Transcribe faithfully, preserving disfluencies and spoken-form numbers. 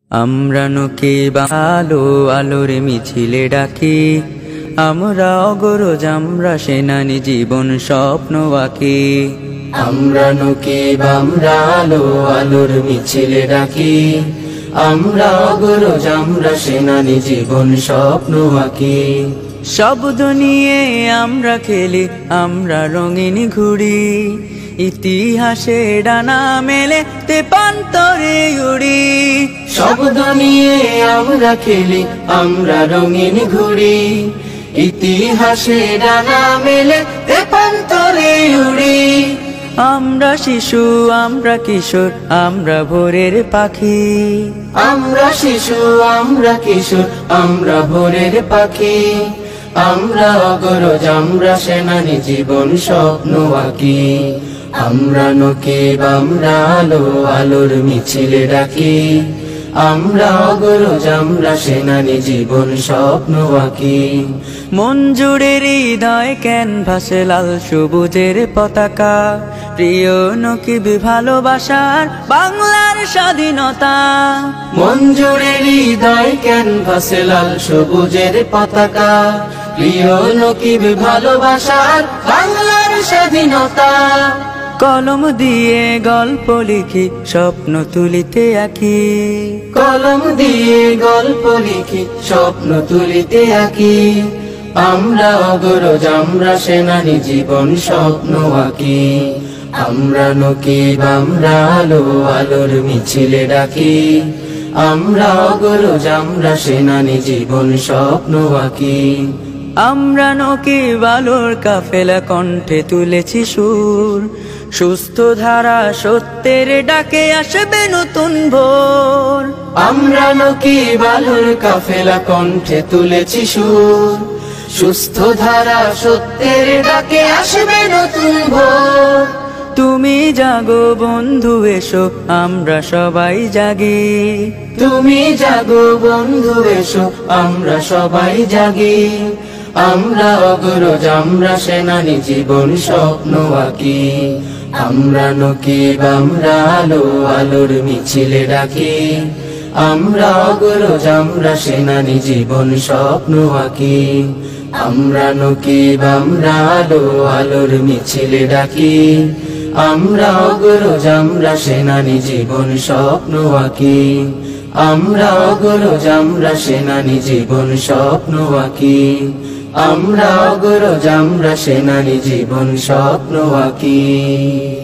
আমরা নকিব আলো আলোর মিছিলে ডাকি, আমরা অগরজ আমরা সেনানি জীবন স্বপ্ন আঁকি। আমরা নকিব আমরা আলো আলোর মিছিলে ডাকি, আমরা অগরজ আমরা সেনানি জীবন স্বপ্ন আঁকি। শব্দ নিয়ে আমরা খেলি, আমরা রঙিন ঘুড়ি, ইতিহাসে ডানা মেলে তেপান্তরে উড়ি। শব্দ নিয়ে আমরা খেলি, আমরা রঙিন ঘুড়ি, ইতিহাসে ডানা মেলে তেপান্তরে উড়ি। আমরা শিশু আমরা কিশোর আমরা ভোরের পাখি, আমরা শিশু আমরা কিশোর আমরা ভোরের পাখি। আমরা অগরজ আমরা সেনানি জীবন স্বপ্ন আঁকি। আমরা নকিব আমরা আলো আলোর মিছিলে ডাকি, আমরা অগরজ আমরা সেনানি জীবন স্বপ্ন আঁকি। মন জুড়ে হৃদয় ক্যানভাসে লাল সবুজের পতাকা, প্রিয় নকিব ভালোবাসার বাংলার স্বাধীনতা। মন জুড়ে হৃদয় ক্যানভাসে লাল সবুজের পতাকা, প্রিয় নকিব ভালোবাসার বাংলার স্বাধীনতা। কলম দিয়ে গল্প লিখি স্বপ্ন তুলিতে আঁকি, কলম দিয়ে গল্প লিখি স্বপ্ন তুলিতে আঁকি। আমরা অগরজ আমরা সেনানি জীবন স্বপ্ন আঁকি। আমরা নকিব আমরা আলো আলোর মিছিলে ডাকি, আমরা অগরজ আমরা সেনানি জীবন স্বপ্ন আঁকি। আমরা নকিব আলোর কাফেলা কণ্ঠে তুলেছি সুর, সুস্থ ধারা সত্যের ডাকে আসবে নতুন ভোর। আমরা নকিব আলোর কাফেলা কণ্ঠে তুলেছি সুর, সুস্থ ধারা সত্যের ডাকে আসবে নতুন ভোর। তুমি জাগো বন্ধু এসো আমরা সবাই জাগি, তুমি জাগো বন্ধু এসো আমরা সবাই জাগি। আমরা অগরজ আমরা সেনানি জীবন স্বপ্ন আঁকি। আমরা নকিব আমরা আলো আলোর মিছিলে ডাকি, আমরা অগরজ আমরা সেনানি জীবন স্বপ্ন আঁকি। আমরা নকিব আমরা আলো আলোর মিছিলে ডাকি, আমরা অগরজ আমরা সেনানি জীবন স্বপ্ন আঁকি। আমরা অগরজ আমরা সেনানি জীবন স্বপ্ন আঁকি। আমরা অগরজ আমরা সেনানি জীবন স্বপ্ন আঁকি।